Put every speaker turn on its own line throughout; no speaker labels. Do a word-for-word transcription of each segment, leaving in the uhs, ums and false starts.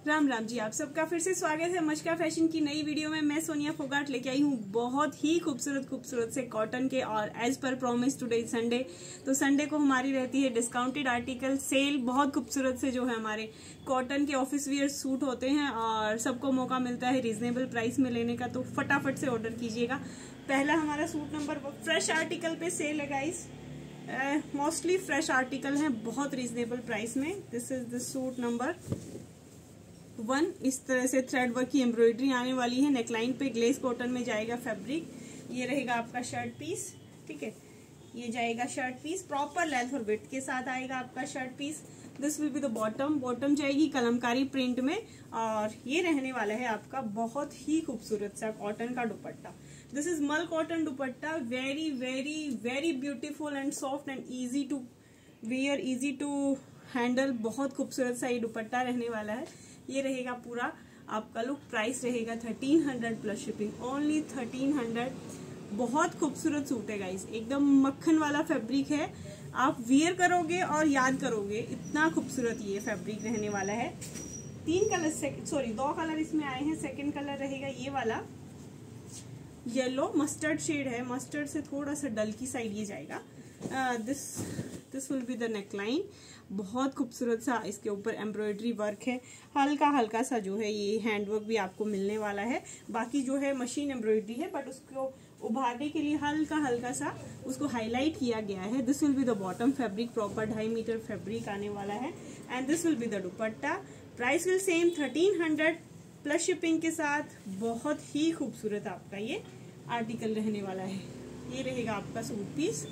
राम राम जी, आप सबका फिर से स्वागत है मशका फैशन की नई वीडियो में। मैं सोनिया फोगाट लेके आई हूँ बहुत ही खूबसूरत खूबसूरत से कॉटन के, और as per promise today Sunday, तो संडे को हमारी रहती है डिस्काउंटेड आर्टिकल सेल। बहुत खूबसूरत से जो है हमारे कॉटन के ऑफिस वियर सूट होते हैं और सबको मौका मिलता है रीजनेबल प्राइस में लेने का, तो फटाफट से ऑर्डर कीजिएगा। पहला हमारा सूट नंबर फ्रेश आर्टिकल पे सेल है गाइस, मोस्टली फ्रेश आर्टिकल हैं बहुत रीजनेबल प्राइस में। This is the suit number one. इस तरह से थ्रेड वर्क की एम्ब्रॉयडरी आने वाली है। नेकलाइन पे ग्लेस कॉटन में जाएगा फैब्रिक। ये रहेगा आपका शर्ट पीस, ठीक है। ये जाएगा शर्ट पीस, प्रॉपर लेंथ और विड्थ के साथ आएगा आपका shirt piece. This will be the bottom. Bottom जाएगी कलमकारी प्रिंट में, और ये रहने वाला है आपका बहुत ही खूबसूरत सा कॉटन का dupatta. This is mul cotton dupatta, very very very beautiful and soft and easy to wear, easy to handle. बहुत खूबसूरत सा ये दुपट्टा रहने वाला है। ये रहेगा पूरा आपका लुक। प्राइस रहेगा thirteen hundred plus shipping, only thirteen hundred. बहुत खूबसूरत सूट है गाइस, एकदम मक्खन वाला फैब्रिक है। आप वियर करोगे और याद करोगे, इतना खूबसूरत ये फैब्रिक रहने वाला है। तीन कलर, सॉरी दो कलर इसमें आए हैं। सेकंड कलर रहेगा ये वाला येलो, मस्टर्ड शेड है। मस्टर्ड से थोड़ा सा डल की साइड ये जाएगा। This this will be the neckline. बहुत खूबसूरत सा इसके ऊपर एम्ब्रॉयडरी वर्क है। हल्का हल्का सा जो है ये हैंडवर्क भी आपको मिलने वाला है। बाकी जो है मशीन एम्ब्रॉयडरी है, बट उसको उभारने के लिए हल्का हल्का सा उसको हाईलाइट किया गया है। This will be the bottom fabric, proper ढाई मीटर फैब्रिक आने वाला है। And this will be the dupatta. Price will same thirteen hundred plus shipping के साथ। बहुत ही खूबसूरत आपका ये आर्टिकल रहने वाला है। ये रहेगा आपका सूट पीस,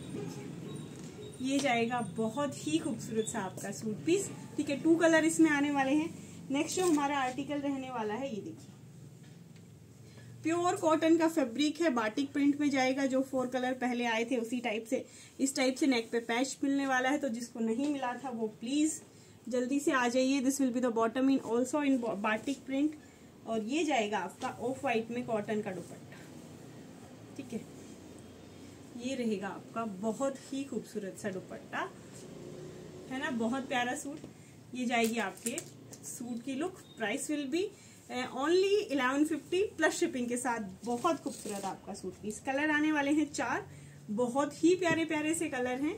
ये जाएगा बहुत ही खूबसूरत सा आपका सूट पीस, ठीक है। टू कलर इसमें आने वाले हैं। नेक्स्ट जो हमारा आर्टिकल रहने वाला है, ये देखिए प्योर कॉटन का फैब्रिक है। बाटिक प्रिंट में जाएगा। जो फोर कलर पहले आए थे उसी टाइप से, इस टाइप से नेक पे पैच मिलने वाला है। तो जिसको नहीं मिला था वो प्लीज जल्दी से आ जाइए। This will be the bottom in also in batik print, और ये जाएगा आपका ऑफ व्हाइट में कॉटन का दुपट्टा, ठीक है। ये रहेगा आपका बहुत ही खूबसूरत सा दुपट्टा, है ना, बहुत प्यारा सूट। ये जाएगी आपके सूट की look. Price will be only eleven fifty plus shipping के साथ। बहुत खूबसूरत आपका सूट पीस। कलर आने वाले हैं चार, बहुत ही प्यारे प्यारे से कलर हैं।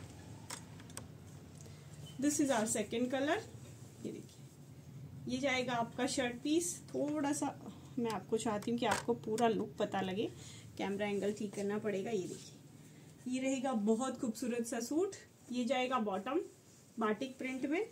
This is our second colour. ये देखिए, ये जाएगा आपका शर्ट पीस। थोड़ा सा मैं आपको चाहती हूँ कि आपको पूरा लुक पता लगे, कैमरा एंगल ठीक करना पड़ेगा। ये देखिए, ये रहेगा बहुत खूबसूरत सा सूट। ये जाएगा बॉटम बाटिक प्रिंट में,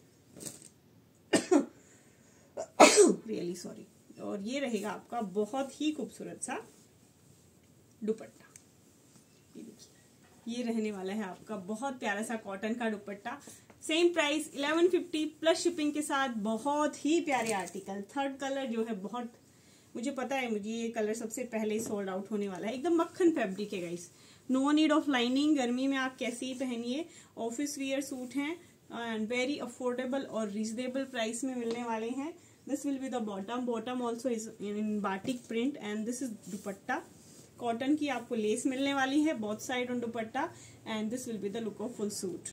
रियली सॉरी। और ये रहेगा आपका बहुत ही खूबसूरत सा दुपट्टा। ये देखिए, ये रहने वाला है आपका बहुत प्यारा सा कॉटन का dupatta. Same price eleven fifty plus shipping के साथ। बहुत ही प्यारे आर्टिकल। थर्ड कलर जो है, बहुत मुझे पता है, मुझे ये कलर सबसे पहले सोल्ड आउट होने वाला है। एकदम मक्खन फैब्रिक है guys, no need of lining. गर्मी में आप कैसे ही पहनिए। ऑफिस वियर सूट हैं एंड वेरी अफोर्डेबल और रीजनेबल प्राइस में मिलने वाले हैं। This will be the bottom. Bottom also is in batik print, and this is dupatta. Cotton की आपको लेस मिलने वाली है both side on dupatta, and this will be the look of full suit.